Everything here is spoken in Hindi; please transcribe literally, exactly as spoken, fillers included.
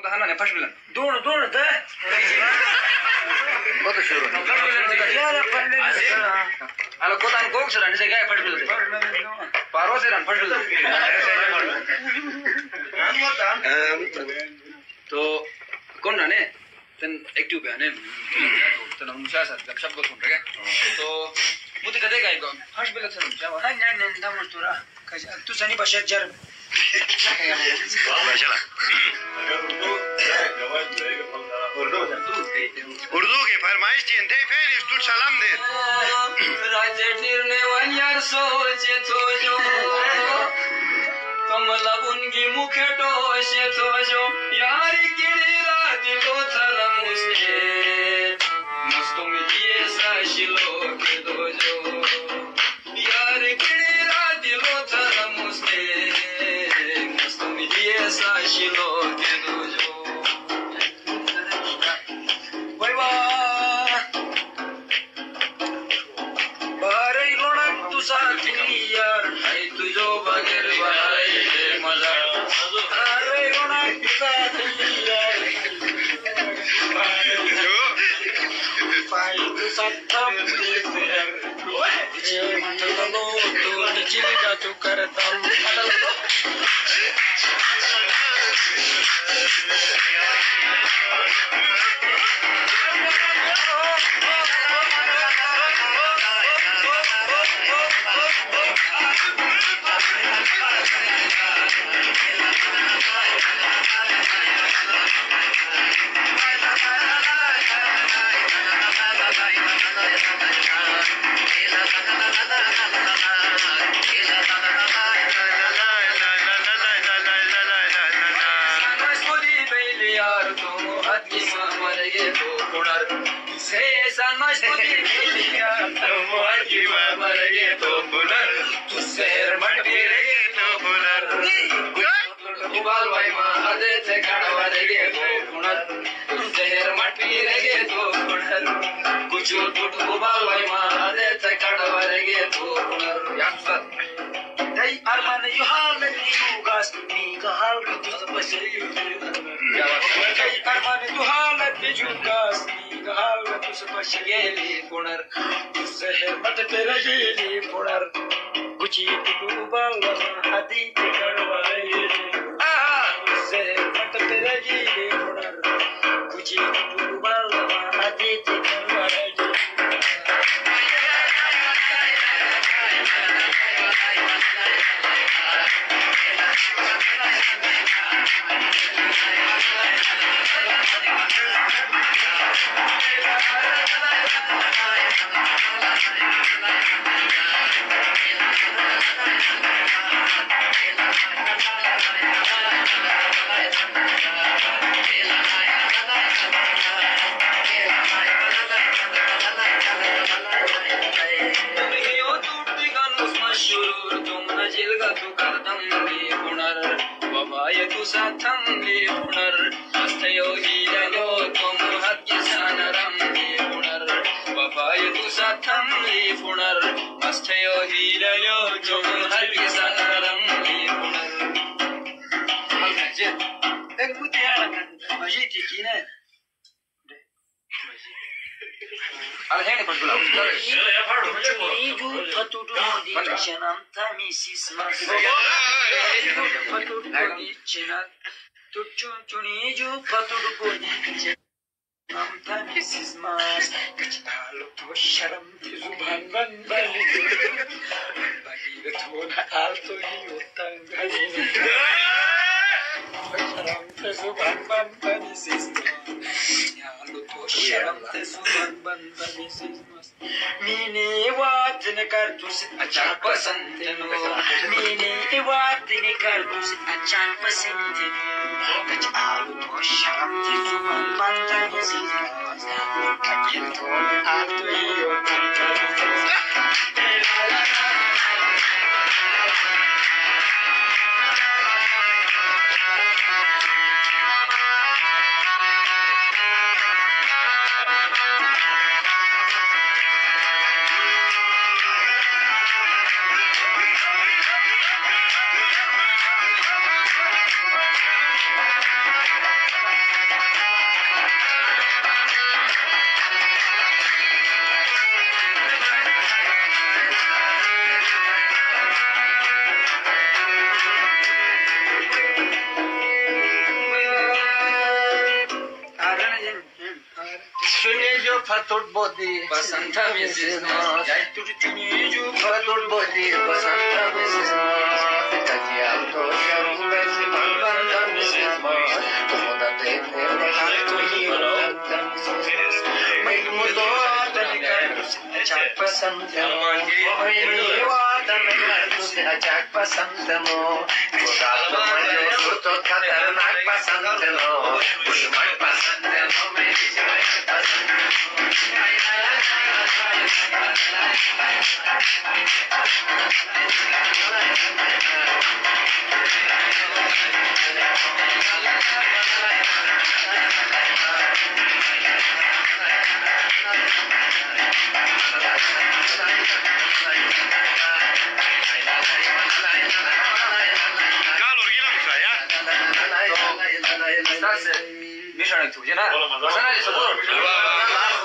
कहा ना फर्स्ट विलन दोनों दोनों थे बहुत शुरू यार पंडित हेलो कोतान कोक से रहने से क्या फर्स्ट विलन पारो से रन फर्स्ट विलन तो कौन रहने तन एक्टिव पे आने तो तन हम शायद जब शब्द सुन रहे तो मुझे कदे का इको फर्स्ट विलन से क्या हुआ नहीं नहीं नहीं दम तुरा तू सनी बशर जर उर्दू के फरमाइश चिंते फिर इस्तुल सलाम दे राजे निर्ने वन्यार सोचे तो जो तुम लबुनगी मुखे टोशे तो जो यार किड़ी रात लो थरम उसके मस्तों में ये साशिलो के दो जो यार किड़ी रात लो थरम उसके मस्तों में ये साशिलो के दो जो वाह वाह बारे लोना तू साथी यार आई तुझो बगैर भाई मजा अरे लोना तू साथी यार भाई तू सत्तम ये मंडलो तू निचिगा तू करता Fatur bodi Basanta Missus Mas. Jai tu chuniju fatur bodi basanta Missus Mas Kajiyam to sharumes bhagwanta Missus Mas Tomoda te te hato hi bhagwanta Missus Mas Mai mudo tanikar achak pasand mo Mai niwata mekar tuse achak pasand mo Kudat majo suto khatarnak pasand mo Kushmak pasand mo meri jai pasand mo Mișoară tu, ce n-a? Să n-ai să vor.